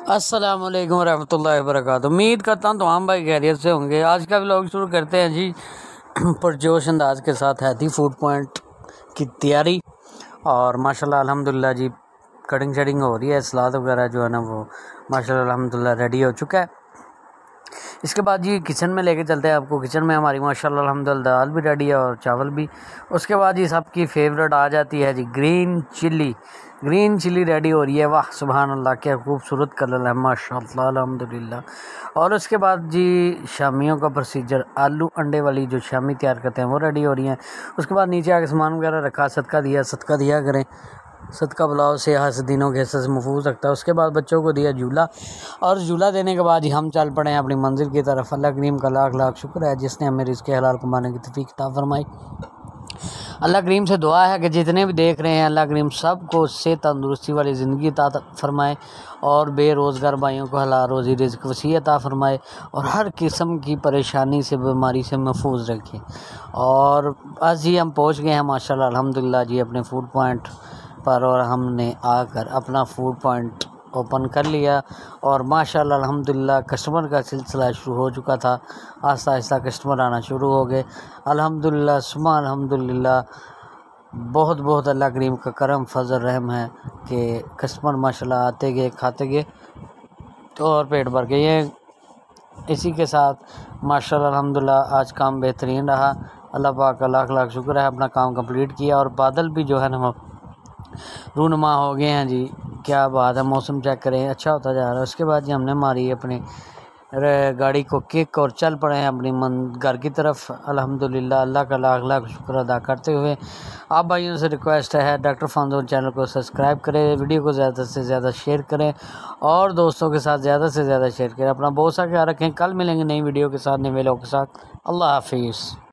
अस्सलामुअलैकुम रहमतुल्लाहि वबरकातुहू। उम्मीद करता हूँ तमाम भाई खैरियत से होंगे। आज का व्लॉग शुरू करते हैं जी पुरजोश अंदाज के साथ। है थी फूड पॉइंट की तैयारी और माशाल्लाह अल्हम्दुलिल्लाह जी कटिंग शटिंग हो रही है। सलाद वगैरह जो है ना वो माशाल्लाह अल्हम्दुलिल्लाह रेडी हो चुका है। इसके बाद जी किचन में लेके चलते हैं आपको। किचन में हमारी माशाल्लाह अल्हम्दुलिल्लाह दाल भी रेडी है और चावल भी। उसके बाद जी सबकी फेवरेट आ जाती है जी ग्रीन चिल्ली रेडी हो रही है। वाह सुभान अल्लाह, क्या खूबसूरत कलर है माशाल्लाह अल्हम्दुलिल्लाह। और उसके बाद जी शामियों का प्रोसीजर, आलू अंडे वाली जो शामी तैयार करते हैं वो रेडी हो रही हैं। उसके बाद नीचे आके सामान वगैरह रखा, सदका दिया करें। सदका बुलाओ से हसदीनों के से महफूज रखता है। उसके बाद बच्चों को दिया झूला और झूला देने के बाद ही हम चल पड़े हैं अपनी मंजिल की तरफ। अल्लाह करीम का लाख लाख शुक्र है जिसने हमें रिज़्क़ हलाल कमाने की तौफीक अता फरमाई। अल्लाह करीम से दुआ है कि जितने भी देख रहे हैं अल्लाह करीम सबको सेहत तंदुरुस्ती वाली ज़िंदगी अता फरमाए और बेरोज़गार भाइयों को हलाल रोज़ी रिज़्क़ वसी अता फरमाए और हर किस्म की परेशानी से बीमारी से महफूज रखे। और आज जी हम पहुँच गए हैं माशाल्लाह अल्हम्दुलिल्लाह जी अपने फूड पॉइंट पर और हमने आकर अपना फूड पॉइंट ओपन कर लिया और माशाल्लाह अल्हम्दुलिल्लाह कस्टमर का सिलसिला शुरू हो चुका था। आहिस्ता आहिस्ता कस्टमर आना शुरू हो गए। अल्हम्दुलिल्लाह सुमा अल्हम्दुलिल्लाह बहुत बहुत अल्लाह करीम का करम फजल रहम है कि कस्टमर माशाल्लाह आते गए खाते गए तो और पेट भर गए। ये इसी के साथ माशाल्लाह अल्हम्दुलिल्लाह आज काम बेहतरीन रहा। अल्लाह पाक का लाख लाख शुक्र है, अपना काम कंप्लीट किया और बादल भी जो है ना रूनुमा हो गए हैं जी। क्या बात है, मौसम चेक करें अच्छा होता जा रहा है। उसके बाद जी हमने मारी अपनी गाड़ी को किक और चल पड़े हैं अपनी घर की तरफ। अल्हम्दुलिल्लाह अल्लाह का लाख लाख शुक्र अदा करते हुए आप भाइयों से रिक्वेस्ट है डॉक्टर फंजोन चैनल को सब्सक्राइब करें, वीडियो को ज़्यादा से ज़्यादा शेयर करें और दोस्तों के साथ ज़्यादा से ज़्यादा शेयर करें। अपना बहुत सा ख्याल रखें। कल मिलेंगे नई वीडियो के साथ, नए व्लॉग के साथ। अल्लाह हाफिज़।